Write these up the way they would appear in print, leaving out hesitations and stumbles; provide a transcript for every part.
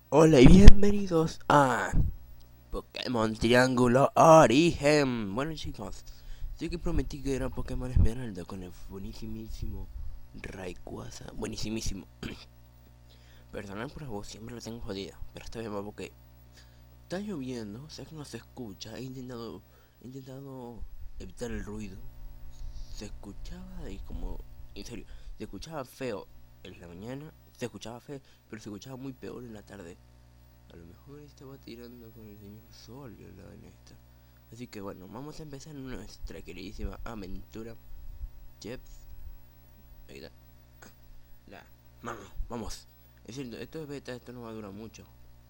Hola y bienvenidos a Pokémon Triángulo Origen. Bueno chicos, yo que prometí que era Pokémon Esmeralda con el buenísimísimo Rayquaza. Buenísimísimo. Perdonad por la voz, siempre la tengo jodida, pero esta vez va porque está lloviendo, sé que no se escucha. He intentado evitar el ruido. Se escuchaba y como, en serio, se escuchaba feo en la mañana, se escuchaba feo, pero se escuchaba muy peor en la tarde. A lo mejor estaba tirando con el señor Sol y la en esta. Así que bueno, vamos a empezar nuestra queridísima aventura. Jeff. Ahí está. La. Vamos. Es cierto, esto es beta, esto no va a durar mucho.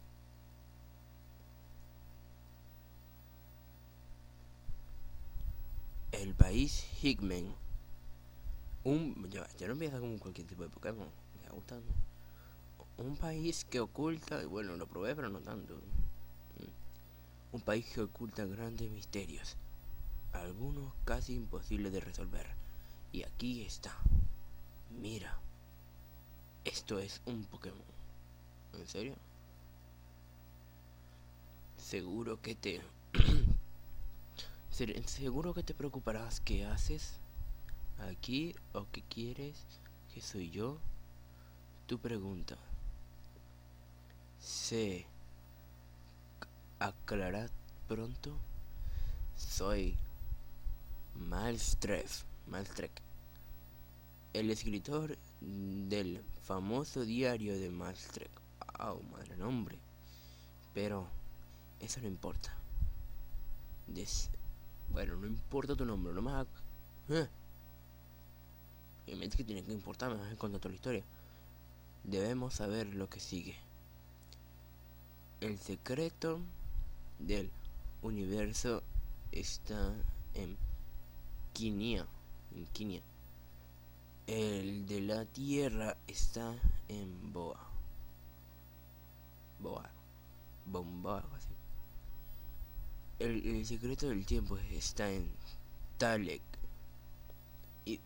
El país Hickman. Ya no empieza como cualquier tipo de Pokémon. Me está gustando. Un país que oculta. Bueno, lo probé, pero no tanto. Un país que oculta grandes misterios. Algunos casi imposibles de resolver. Y aquí está. Mira. Esto es un Pokémon. ¿En serio? Seguro que te... seguro que te preocuparás qué haces aquí o qué quieres que soy yo. Tu pregunta se aclarará pronto. Soy Malstrek, el escritor del famoso diario de Malstrek. Oh, madre nombre. Pero eso no importa. Des bueno, no importa tu nombre, no más... Obviamente que tiene que importarme, me vas a contar toda la historia. Debemos saber lo que sigue. El secreto del universo está en Quinia. En Quinia. El de la Tierra está en Boa. Boa. Bomba, algo así. El secreto del tiempo está en Talek. Y...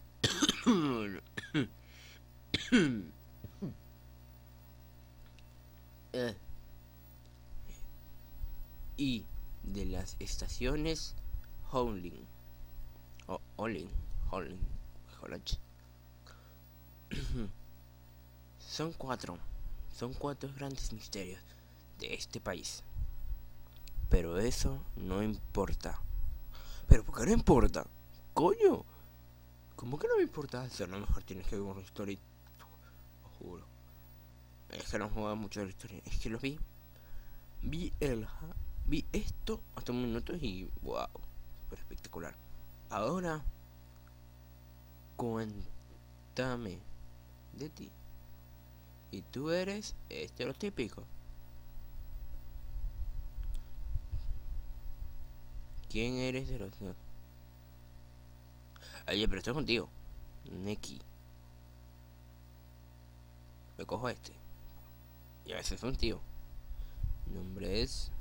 y de las estaciones Howling. O Olin. Howling. Howlach. Son cuatro. Son cuatro grandes misterios de este país. Pero eso no importa. ¿Pero por qué no importa? ¡Coño! ¿Cómo que no me importa? Si a lo mejor tienes que ver una historia. Lo juro. Es que no jugaba mucho de la historia. Es que lo vi. Vi el... Vi esto hasta un minuto y... ¡Wow! Super espectacular. Ahora... Cuéntame de ti. Y tú eres estereotípico. ¿Quién eres de los... Oye, pero estoy contigo. Neki. Me cojo este. Y a veces es un tío. Mi nombre es...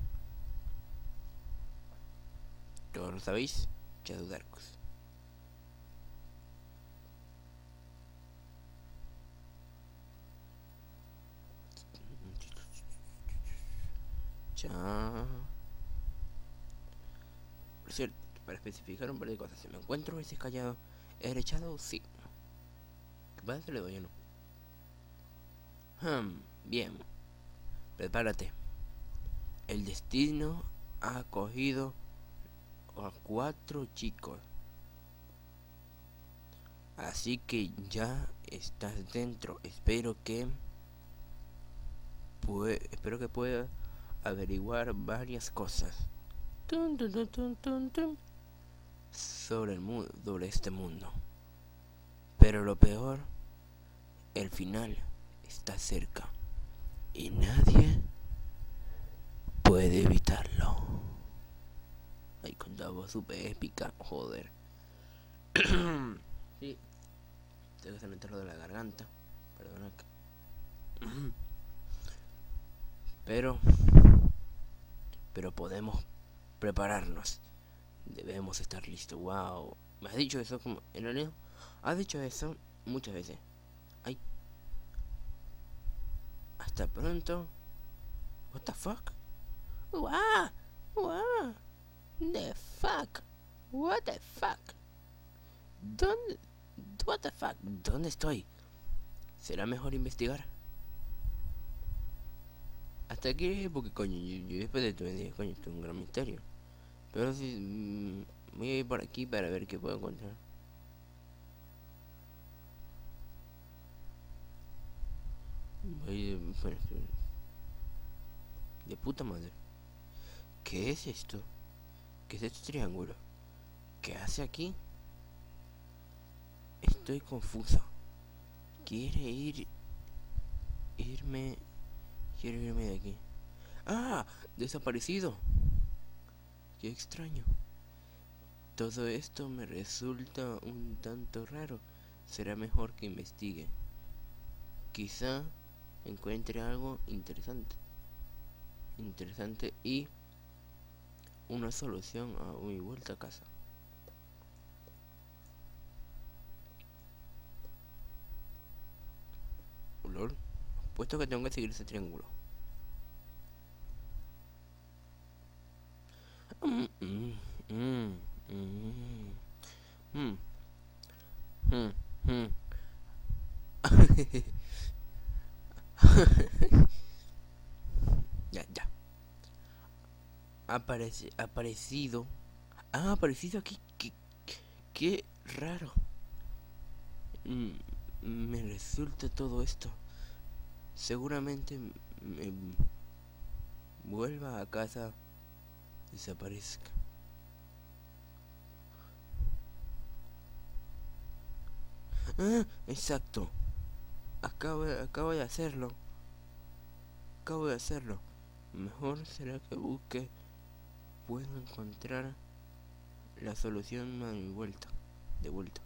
Todos lo sabéis. Shadow Darkus. Ya. Por cierto, para especificar un par de cosas. Si me encuentro a veces callado, ¿he echado? Sí. ¿Qué pasa si le doy o no? Bien. Prepárate. El destino ha cogido a cuatro chicos. Así que ya estás dentro. Espero que pueda averiguar varias cosas. Tun, tun, tun, tun, tun, tun, sobre el mundo, sobre este mundo. Pero lo peor, el final está cerca y nadie puede evitarlo. Ay, con la voz super épica, joder. Sí, tengo que meterlo de la garganta. Perdona. Pero, pero podemos prepararnos. Debemos estar listos. Wow. ¿Me has dicho eso como en realidad? Has dicho eso muchas veces. Ay, hasta pronto. What the fuck? Wow, wow, the fuck, what the fuck, ¿dónde, what the fuck, dónde estoy? ¿Será mejor investigar? Hasta aquí, porque coño, yo después de todo el día, coño, esto es un gran misterio. Pero sí, voy a ir por aquí para ver qué puedo encontrar. Bueno, de puta madre. ¿Qué es esto? ¿Qué es este triángulo? ¿Qué hace aquí? Estoy confusa. Quiere irme... Quiero irme de aquí. ¡Ah! Desaparecido. Qué extraño. Todo esto me resulta un tanto raro. Será mejor que investigue. Quizá encuentre algo interesante. Y una solución a mi vuelta a casa. Lol. Puesto que tengo que seguir ese triángulo. Ya, ya. Aparecido. Ah, aparecido aquí. Qué raro. Me resulta todo esto. Seguramente me vuelva a casa, desaparezca. Ah, exacto. Acabo de hacerlo. Acabo de hacerlo. Mejor será que busque. Puedo encontrar la solución a mi vuelta. De vuelta.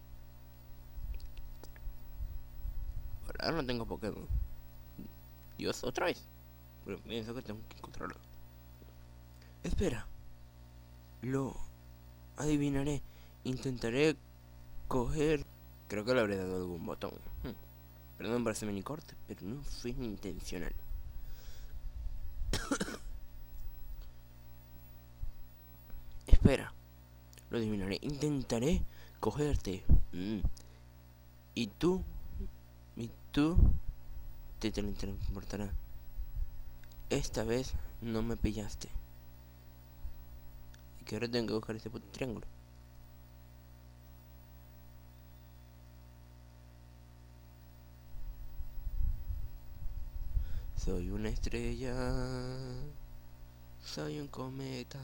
Por ahora no tengo Pokémon. Dios, otra vez. Pero pienso que tengo que encontrarlo. Espera. Lo adivinaré. Intentaré coger. Creo que le habré dado algún botón. Perdón por ese mini corte, pero no fue intencional. Espera. Lo adivinaré. Intentaré cogerte. Y tú te teletransportarás. Esta vez no me pillaste. Y que ahora tengo que buscar este puto triángulo. Soy una estrella. Soy un cometa.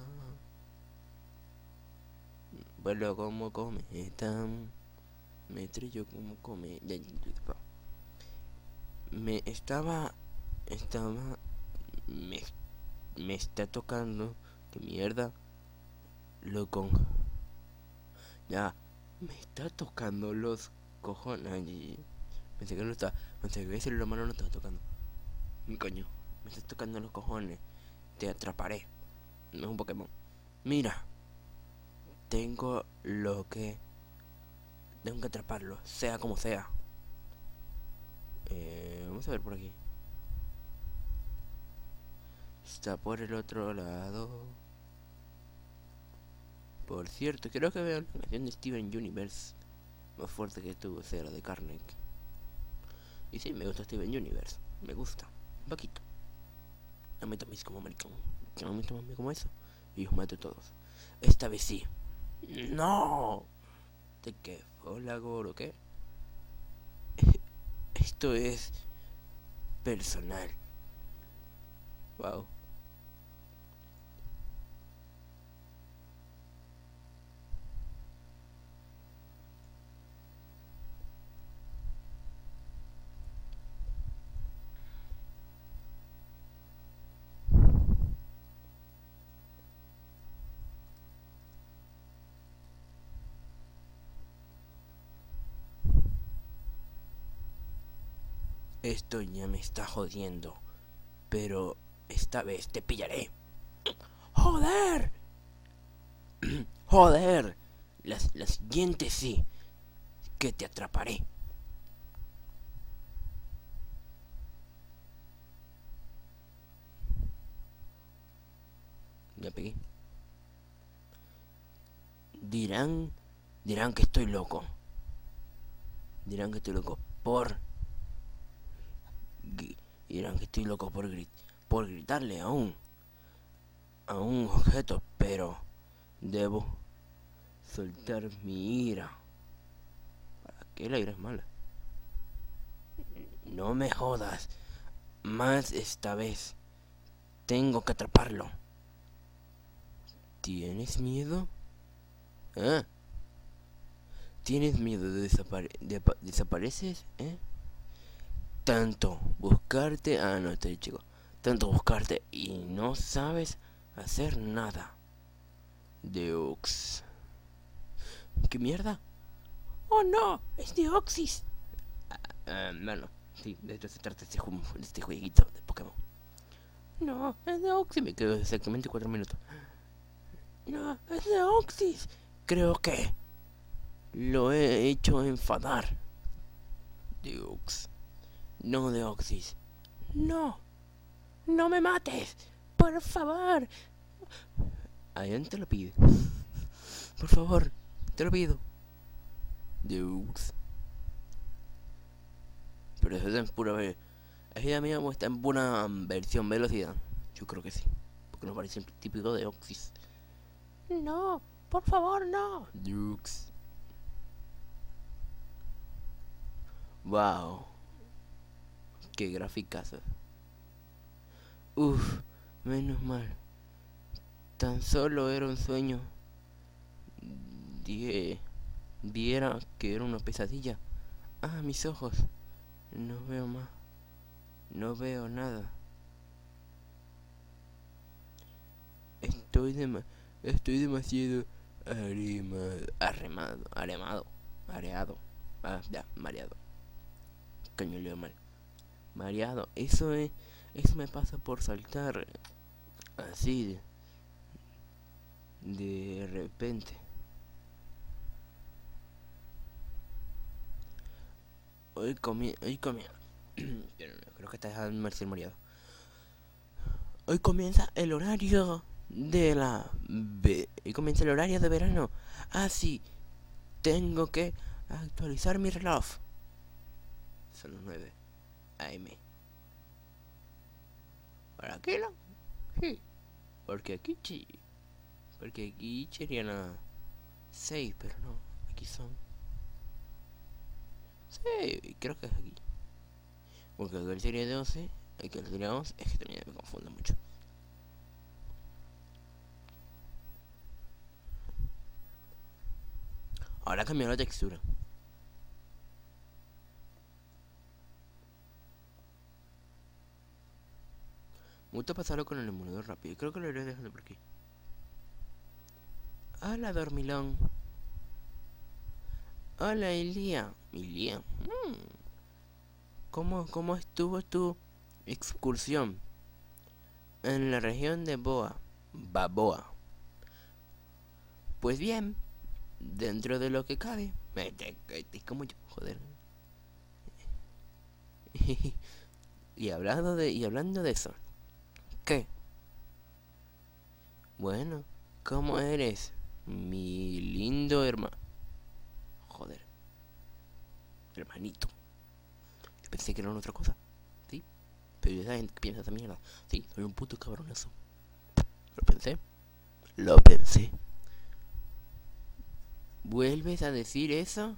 Vuelo como cometa. Me estrello como cometa. Me está tocando. Que mierda. Ya. Me está tocando los cojones. Ay, pensé que no estaba. Pensé que ese lo malo no estaba tocando. Mi coño. Me está tocando los cojones. Te atraparé. No es un Pokémon. Mira. Tengo que atraparlo. Sea como sea. Vamos a ver por aquí. Está por el otro lado. Por cierto, creo que veo la canción de Steven Universe más fuerte que tuvo, sea la de Karnak. Y sí, me gusta Steven Universe. Me gusta. Un poquito. No me toméis como maricón. No me toméis como eso. Y os mato a todos. Esta vez sí. ¡No! ¿De qué? ¿Hola, Goro? ¿Qué? Esto es personal. Wow. Esto ya me está jodiendo. Pero esta vez te pillaré. ¡Joder! ¡Joder! La siguiente sí. Que te atraparé. Ya pegué. Dirán que estoy loco. Dirán que estoy loco por... Dirán que estoy loco por gritarle a un objeto, pero debo soltar mi ira. ¿Para qué la ira es mala? No me jodas. Más esta vez. Tengo que atraparlo. ¿Tienes miedo? ¿Ah? ¿Tienes miedo de desapareces? Tanto buscarte... Ah, no, estoy chico. Tanto buscarte y no sabes hacer nada. Deux. ¿Qué mierda? ¡Oh no! ¡Es Deoxys! Bueno, sí, de esto se trata este jueguito de Pokémon. No, es Deoxys. Me quedo exactamente 4 minutos. No, es Deoxys. Creo que lo he hecho enfadar. Deux. No, Deoxys. No. No me mates. Por favor. Alguien te lo pide. Por favor, te lo pido. Deux. Pero eso está en pura... Es idea mía o está en pura versión velocidad. Yo creo que sí. Porque nos parece típico de Oxys. No, por favor, no. Deux. Wow. Qué graficazos. Uf, menos mal. Tan solo era un sueño. Viera que era una pesadilla. Ah, mis ojos. No veo más. No veo nada. Estoy demasiado areado. Ah, ya, mareado. Coño, leo mal. Mareado. Eso me pasa por saltar así de repente. Hoy comí. Pero no, creo que está dejando Marcel mareado. Hoy comienza el horario de Hoy comienza el horario de verano. Ah, sí. Tengo que actualizar mi reloj. Son las 9 AM. ¿Para qué no? Sí. Porque aquí serían las 6, pero no. Aquí son... Sí, creo que es aquí. Porque aquí sería 12. Aquí sería 11. Es que también me confundo mucho. Ahora cambió la textura. Me gusta pasarlo con el emulador rápido. Creo que lo iré dejando por aquí. Hola, dormilón. Hola, Ilia. ¿Cómo estuvo tu excursión en la región de Baboa? Pues bien, dentro de lo que cabe. Como yo, joder. y hablando de eso, ¿qué? Bueno, ¿cómo eres, mi lindo hermano? Joder, hermanito. Yo pensé que era otra cosa, ¿sí? Pero ya saben que piensa esa mierda. Sí, soy un puto cabronazo. Lo pensé. ¿Vuelves a decir eso?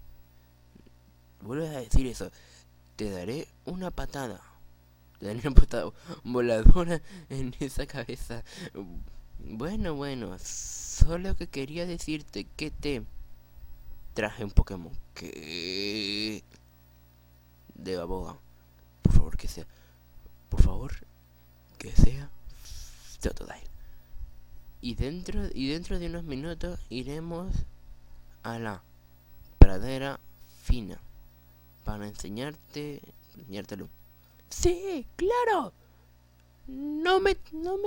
Te daré una patada. Te daré una patada voladora en esa cabeza. Bueno, solo que quería decirte que te traje un Pokémon que... de Baboa. Por favor, que sea Totodile. Y dentro de unos minutos iremos a la pradera fina para enseñártelo. Sí, claro. No me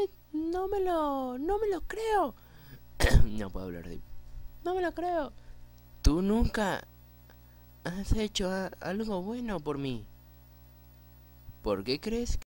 lo creo. No puedo hablar de... No me lo creo. Tú nunca has hecho algo bueno por mí. ¿Por qué crees